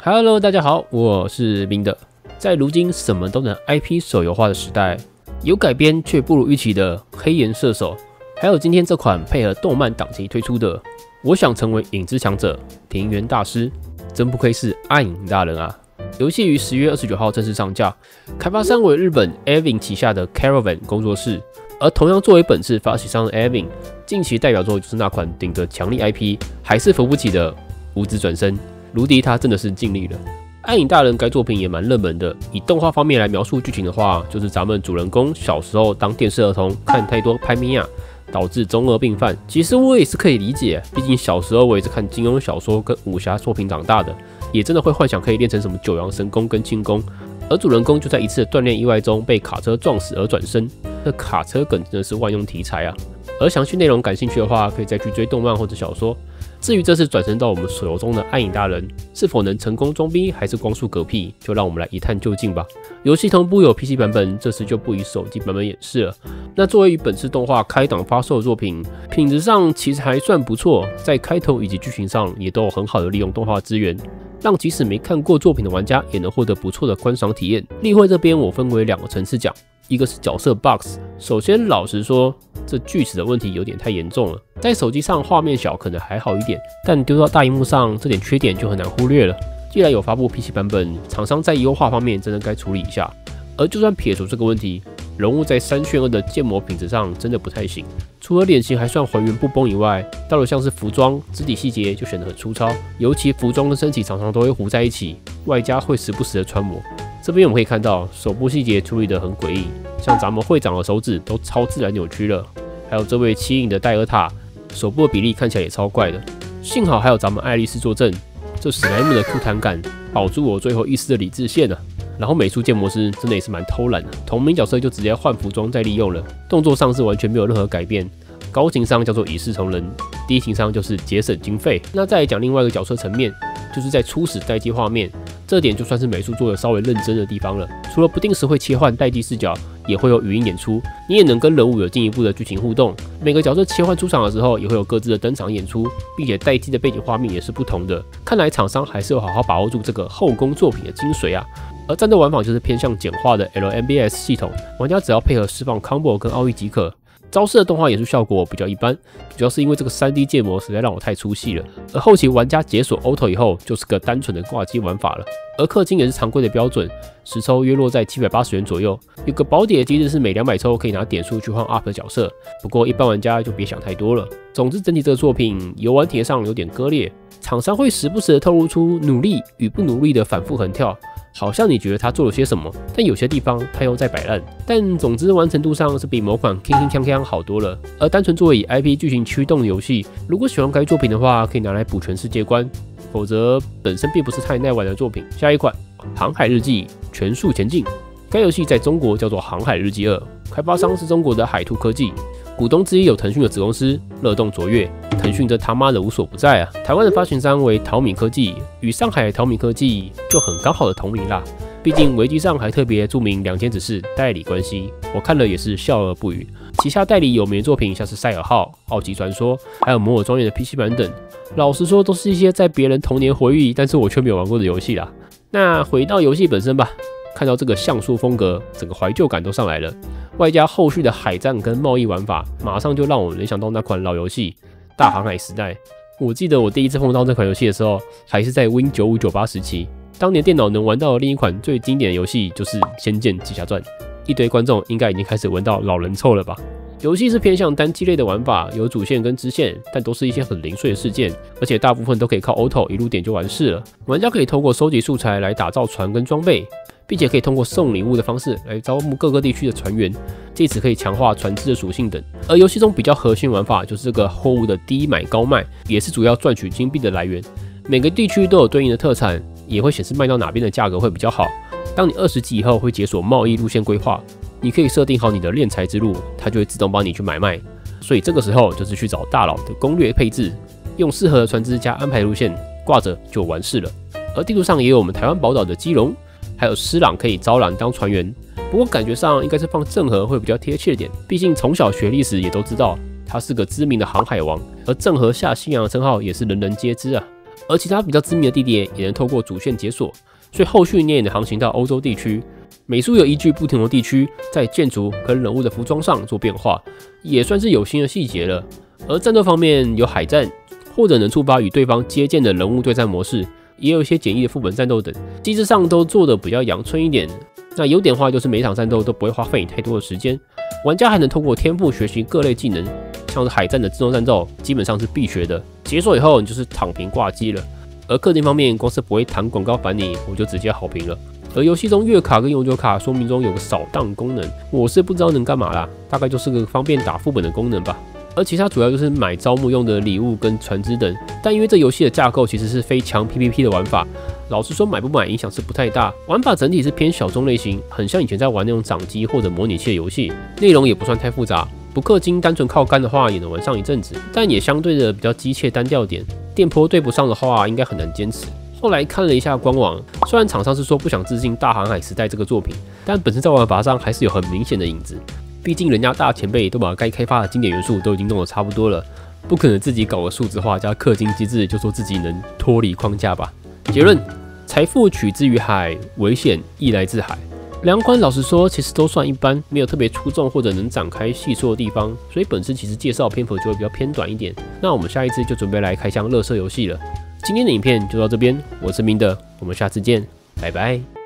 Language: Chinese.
Hello， 大家好，我是冰的。在如今什么都能 IP 手游化的时代，有改编却不如预期的《黑岩射手》，还有今天这款配合动漫档期推出的《我想成为影之强者》庭园大师，真不愧是暗影大人啊！游戏于10月29号正式上架，开发商为日本 Avin 旗下的 Caravan 工作室，而同样作为本次发起商的 Avin， 近期代表作就是那款顶着强力 IP 还是扶不起的无职转生。卢迪他真的是尽力了。暗影大人该作品也蛮热门的，以动画方面来描述剧情的话，就是咱们主人公小时候当电视儿童看太多拍米亚，导致中二病犯。其实我也是可以理解，毕竟小时候我也是看金庸小说跟武侠作品长大的，也真的会幻想可以练成什么九阳神功跟轻功。而主人公就在一次的锻炼意外中被卡车撞死而转生，这卡车梗真的是万用题材啊！而详细内容感兴趣的话，可以再去追动漫或者小说。至于这次转身到我们手游中的暗影大人是否能成功装逼，还是光速嗝屁，就让我们来一探究竟吧。游戏同步有 PC 版本，这次就不以手机版本演示了。那作为本次动画开档发售的作品，品质上其实还算不错，在开头以及剧情上也都有很好的利用动画资源，让即使没看过作品的玩家也能获得不错的观赏体验。例会这边我分为2个层次讲，一个是角色 bugs。首先老实说，这锯齿的问题有点太严重了，在手机上画面小可能还好一点，但丢到大荧幕上这点缺点就很难忽略了。既然有发布 PC 版本，厂商在优化方面真的该处理一下。而就算撇除这个问题，人物在3:2的建模品质上真的不太行，除了脸型还算还原不崩以外，到了像是服装、肢体细节就显得很粗糙，尤其服装跟身体常常都会糊在一起，外加会时不时的穿模。这边我们可以看到手部细节处理得很诡异，像咱们会长的手指都超自然扭曲了，还有这位七影的戴尔塔，手部的比例看起来也超怪的。幸好还有咱们爱丽丝坐镇，这史莱姆的 Q 弹感保住我最后一丝的理智线啊。然后美术建模师真的也是蛮偷懒的，同名角色就直接换服装再利用了，动作上是完全没有任何改变。高情商叫做一视同仁，低情商就是节省经费。那再来讲另外一个角色层面，就是在初始待机画面，这点就算是美术做的稍微认真的地方了。除了不定时会切换待机视角，也会有语音演出，你也能跟人物有进一步的剧情互动。每个角色切换出场的时候，也会有各自的登场演出，并且待机的背景画面也是不同的。看来厂商还是有好好把握住这个后宫作品的精髓啊。而战斗玩法就是偏向简化的 LMBS 系统，玩家只要配合释放 combo 跟奥义即可。招式的动画演出效果比较一般，主要是因为这个 3D 建模实在让我太出戏了。而后期玩家解锁 Auto 以后，就是个单纯的挂机玩法了。而氪金也是常规的标准，实抽约落在780元左右。有个保底的机制是每200抽可以拿点数去换 UP 的角色，不过一般玩家就别想太多了。总之，整体这个作品游玩体验上有点割裂，厂商会时不时的透露出努力与不努力的反复横跳。好像你觉得他做了些什么，但有些地方他又在摆烂。但总之完成度上是比某款铿铿锵锵好多了。而单纯作为以 IP 剧情驱动的游戏，如果喜欢该作品的话，可以拿来补全世界观，否则本身并不是太耐玩的作品。下一款《航海日记》全速前进，该游戏在中国叫做《航海日记2》，开发商是中国的海兔科技，股东之一有腾讯的子公司乐动卓越。腾讯这他妈的无所不在啊！台湾的发行商为淘米科技，与上海淘米科技就很刚好的同名啦。毕竟维基上还特别注明两间只是代理关系，我看了也是笑而不语。旗下代理有名的作品像是赛尔号、奥吉传说，还有摩尔庄园的 PC 版等。老实说，都是一些在别人童年回忆，但是我却没有玩过的游戏啦。那回到游戏本身吧，看到这个像素风格，整个怀旧感都上来了，外加后续的海战跟贸易玩法，马上就让我联想到那款老游戏。大航海时代，我记得我第一次碰到这款游戏的时候，还是在 Win9598 时期。当年电脑能玩到的另一款最经典的游戏就是《仙剑奇侠传》，一堆观众应该已经开始闻到老人臭了吧？游戏是偏向单机类的玩法，有主线跟支线，但都是一些很零碎的事件，而且大部分都可以靠 Auto 一路点就完事了。玩家可以透过收集素材来打造船跟装备，并且可以通过送礼物的方式来招募各个地区的船员，借此可以强化船只的属性等。而游戏中比较核心玩法就是这个货物的低买高卖，也是主要赚取金币的来源。每个地区都有对应的特产，也会显示卖到哪边的价格会比较好。当你20级以后会解锁贸易路线规划，你可以设定好你的敛财之路，它就会自动帮你去买卖。所以这个时候就是去找大佬的攻略配置，用适合的船只加安排路线，挂着就完事了。而地图上也有我们台湾宝岛的基隆，还有施琅可以招揽当船员。不过感觉上应该是放郑和会比较贴切点，毕竟从小学历史也都知道他是个知名的航海王，而郑和下西洋的称号也是人人皆知啊。 而其他比较知名的地点也能透过主线解锁，所以后续你也能航行到欧洲地区。美术有依据不同的地区，在建筑跟人物的服装上做变化，也算是有新的细节了。而战斗方面有海战，或者能触发与对方接见的人物对战模式，也有一些简易的副本战斗等，机制上都做的比较阳春一点。那优点的话就是每场战斗都不会花费你太多的时间，玩家还能通过天赋学习各类技能，像是海战的自动战斗基本上是必学的，解锁以后你就是躺平挂机了。而氪金方面，光是不会弹广告烦你，我就直接好评了。而游戏中月卡跟永久卡说明中有个扫荡功能，我是不知道能干嘛啦，大概就是个方便打副本的功能吧。而其他主要就是买招募用的礼物跟船只等，但因为这游戏的架构其实是非强 PVP 的玩法，老实说买不买影响是不太大，玩法整体是偏小众类型，很像以前在玩那种掌机或者模拟器的游戏，内容也不算太复杂，不氪金单纯靠肝的话也能玩上一阵子，但也相对的比较机械单调点，电波对不上的话应该很难坚持。后来看了一下官网，虽然厂商是说不想致敬《大航海时代》这个作品，但本身在玩法上还是有很明显的影子。毕竟人家大前辈都把该开发的经典元素都已经弄得差不多了，不可能自己搞个数字化加氪金机制就说自己能脱离框架吧。结论：财富取之于海，危险亦来自海。两款老实说其实都算一般，没有特别出众或者能展开细说的地方，所以本次其实介绍篇幅就会比较偏短一点。那我们下一次就准备来开箱乐色游戏了。今天的影片就到这边，我是明德，我们下次见，拜拜。